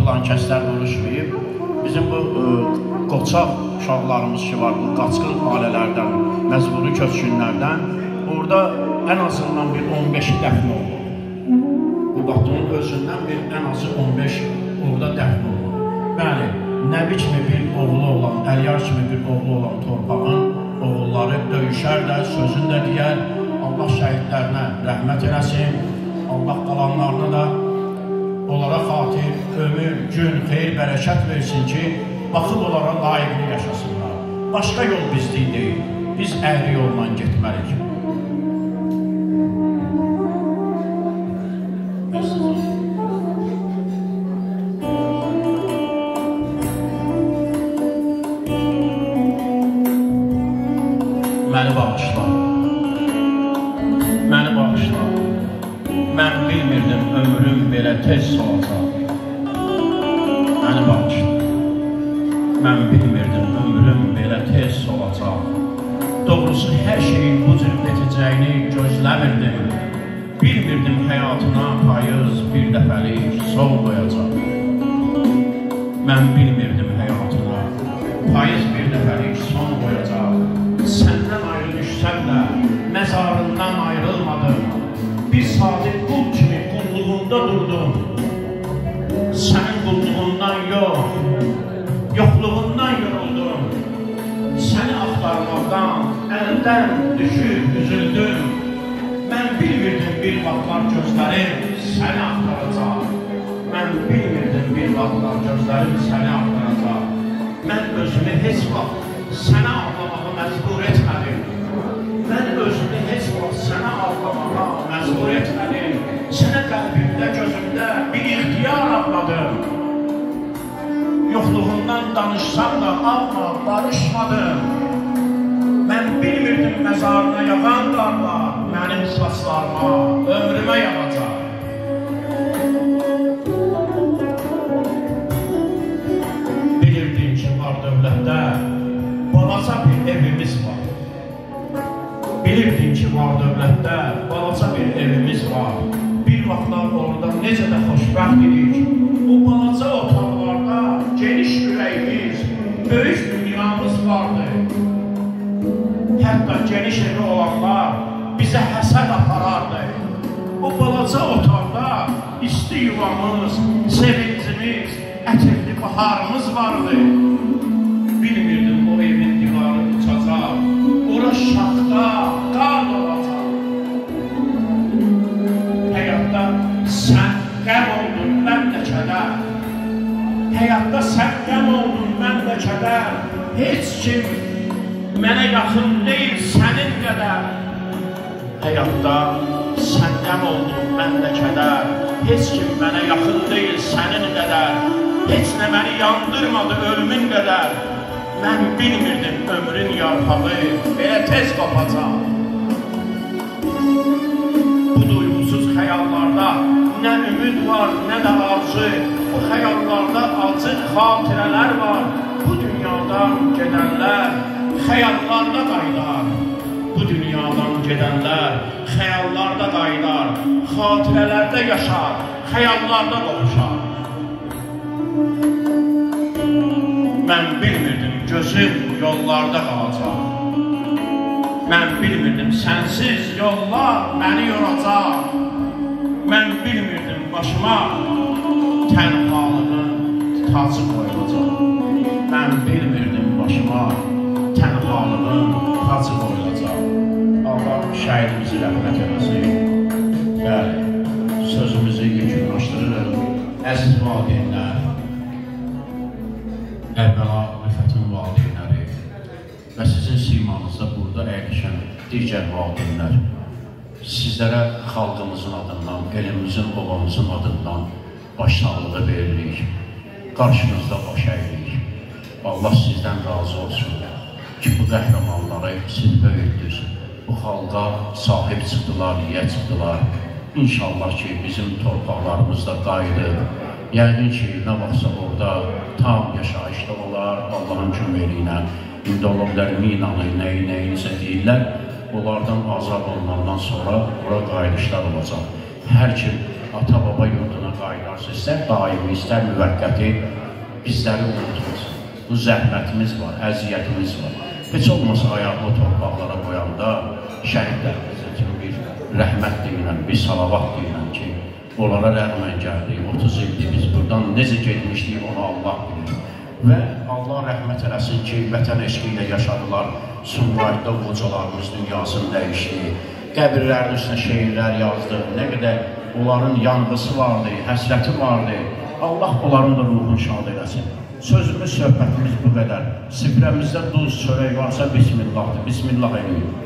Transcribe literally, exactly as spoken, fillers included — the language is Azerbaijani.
plan kəslər vuruşmayıb. Bizim bu qoçaq uşaqlarımız ki var, bu qaçqın ailələrdən, məcburi köçkünlərdən orada ən azından bir on beşi dəfn oldu. Bu qatının özündən bir ən azı on beş orada dəfn oldu. Bəli, Nəbi kimi bir oğlu olan, Əliyar kimi bir oğlu olan torpağın oğulları döyüşər də, sözünü də deyər. Allah şəhidlərinə rəhmət eləsin, Allah qalanlarını da onlara xatir, ömür, gün, xeyir, bərəkət versin ki, baxıb onlara layiqini yaşasınlar. Başqa yol bizlik deyil, biz əhli yolla getməliyik. Məni bağışla, məni bağışla, mən bilmirdim ömrüm belə tez olacaq. Məni bağışla, mən bilmirdim ömrüm belə tez olacaq. Doğrusu hər şeyin bu cür bitəcəyini gözləmirdim. Bilmirdim həyatına payız bir dəfəlik son qoyacaq. Mən bilmirdim həyatına payız bir dəfəlik son qoyacaq. Səndən ayrı düşsəm də məzarından ayrılmadım. Bir sadiq qul kimi qulluğunda durdum. Sənin qulluğundan yox, yoxluğundan yoruldum. Səni axtarmaqdan əldən düşüb üzüldüm. Mən bilmirdim bir vaxtlar gözlərim səni axtaracaq. Mən bilmirdim bir vaxtlar gözlərim səni axtaracaq. Mən özümü heç vaxt sənə ağlamağa məcbur etmədim. Mən özümü heç vaxt sənə ağlamağa məcbur etmədim. Sənə qəlbimdə, gözümdə bir ixtiyar atladım. Yoxluğundan danışsam da alma, barışmadım. Mən bilmirdim məzarına yağan qarlar mənim saçlarıma, ömrümə yağacaq. Bilirdin ki, var dövlətdə balaca bir evimiz var. Bilirdin ki, var dövlətdə balaca bir evimiz var. Bir vaxtlar orada necə də xoşbəxt idik. Bu balaca otaqlarda geniş ürəyimiz, böyük dünyamız vardı. Hətta geniş evi olanlar bizə həsəd aparardı. Bu balaca otaqda isti yuvamız, sevincimiz, ətirli baharımız vardı. Bilmirdim o evin divarı uçacaq, ora şaxta, qar olacaq. Həyatda sən qəm oldun, mən də kədər. Həyatda sən qəm oldun, mən də kədər. Heç kim mənə yaxın deyil sənin qədər. Həyatda sən qəm oldun, mən də kədər. Heç kim mənə yaxın deyil sənin qədər. Heç nə məni yandırmadı ölümün qədər. Mən bilmirdim ömrün yarpağı belə tez qopacaq. Bu duygusuz xəyallarda nə ümid var, nə də arzu. Bu xəyallarda acı xatirələr var. Bu dünyadan gedənlər xəyallarda qayıdar. Bu dünyadan gedənlər xəyallarda qayıdar. Xatirələrdə yaşar, xəyallarda qovuşar. Mən bilmirdim gözüm yollarda qalacaq. Mən bilmirdim sənsiz yollar məni yoracaq. Mən bilmirdim başıma tənhalığın tacı qoyulacaq. Mən bilmirdim başıma tənhalığın tacı qoyulacaq. Allah şəhidimizi rəhmət eləsin. Bəli, sözümüzü yekunlaşdırırıq. Əziz valideynlər, əvvəla Rifətin valideynləri və sizin simanızda burada əyləşən digər valideynlər, sizlərə xalqımızın adından, elimizin, obamızın adından başsağlığı veririk. Qarşınızda baş əyirik. Allah sizdən razı olsun ki, bu qəhrəmanları siz böyütdünüz. Bu xalqa sahib çıxdılar, yiyə çıxdılar. İnşallah ki, bizim torpaqlarımızda qayıdıb. Yəqin ki, nə vaxtsa orada tam yaşayışda olar, Allahın köməyi ilə. İndi ola bilər minanı, nəyi, nəyinsə deyirlər. Onlardan azad olmandan sonra ora qayıdışlar olacaq. Hər kim ata-baba yurduna qayıdarsa, istər daimi, istər müvəqqəti, bizləri unutmaz. Bu zəhmətimiz var, əziyyətimiz var. Heç olmasa ayaqlı torpaqlara qoyanda şəhidlərimizə kimi bir rəhmət deyilən, bir salavat deyilən ki, onlara rəhmən gəldik, otuz ildir biz buradan necə gedmişdik, onu Allah bilir. Və Allah rəhmət eləsin ki, vətən eşqi ilə yaşadılar, Sumqayıtda qocalarımız dünyasını dəyişdi, qəbirlərin üstünə şeirlər yazdı, nə qədər onların yanğısı vardı, həsrəti vardı. Allah onların da ruhunu şad eləsin. Sözümüz, söhbətimiz bu qədər. Sifrəmizdə duz, çörək varsa Bismillahdır, Bismillah eləyin.